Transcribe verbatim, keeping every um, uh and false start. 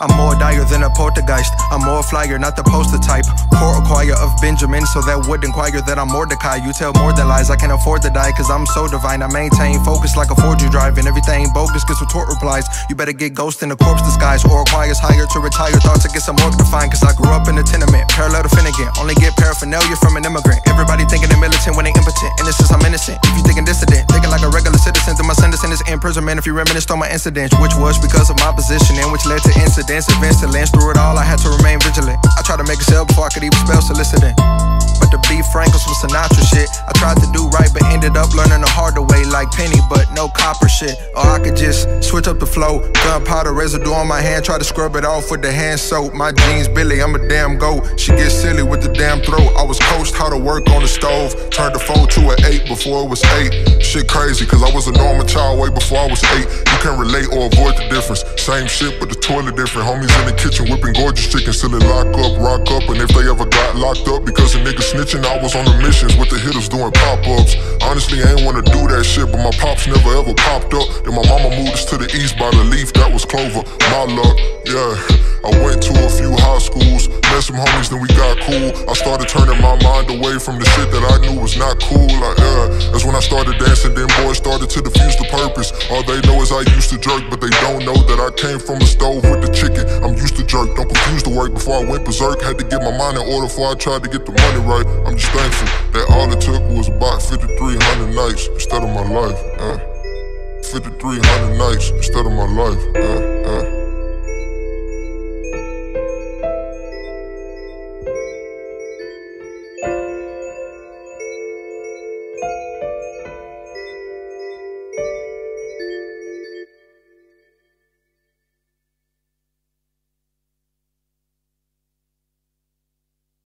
I'm more dire than a poltergeist. I'm more flyer, not the poster type. Poor acquire of Benjamin, so that would inquire that I'm Mordecai. You tell more than lies, I can't afford to die, cause I'm so divine. I maintain focus like a four G drive, and everything bogus gets retort replies. You better get ghost in a corpse disguise, or acquires higher to retire. Thoughts to get some more defined, cause I grew up in a tenement, parallel to Finnegan. Only get paraphernalia from an immigrant. Everybody thinking they're militant when they impotent. Innocence, I'm innocent. If you thinking dissident, thinking like a regular citizen, then my sentence is imprisonment. If you reminisced on my incidents, which was because of my position, and which led to incidents, events to lens. Through it all, I had to remain vigilant. I tried to make a sale before I could even spell soliciting. But to be frank, on some Sinatra shit. I tried to do right, but ended up learning the harder way, like Penny, but no copper shit. Or I could just switch up the flow. Gunpowder residue on my hand, try to scrub it off with the hand soap. My jeans Billy, I'm a damn goat. She gets silly with the damn throat. I was coached how to work on the stove. Turned the four to an eight before it was eight. Shit crazy, cause I was a normal child way before I was eight. You can't relate or avoid the difference. Same shit, but the toilet different. Homies in the kitchen whipping gorgeous chicken, still it lock up, rock up. And if they ever got locked up because a nigga snitching, I was on the missions with the hitters doing pop-ups. Honestly, I ain't wanna do that shit, but my pops never ever popped up. Then my mama moved us to the east by the leaf, that was Clover. My luck, yeah. I went to a few high schools, met some homies, then we got cool. I started turning my mind away from the shit that I knew was not cool. Like, yeah, that's when I started dancing, then boys started to diffuse the purpose. All they know is I used to jerk, but they don't know that I came from a stove with the chicken. I'm used to jerk, don't confuse the work. Before I went berserk, had to get my mind in order before I tried to get the money right. I'm just thankful that all it took was about fifty-three hundred nights instead of my life. Uh. fifty-three hundred nights instead of my life. Uh.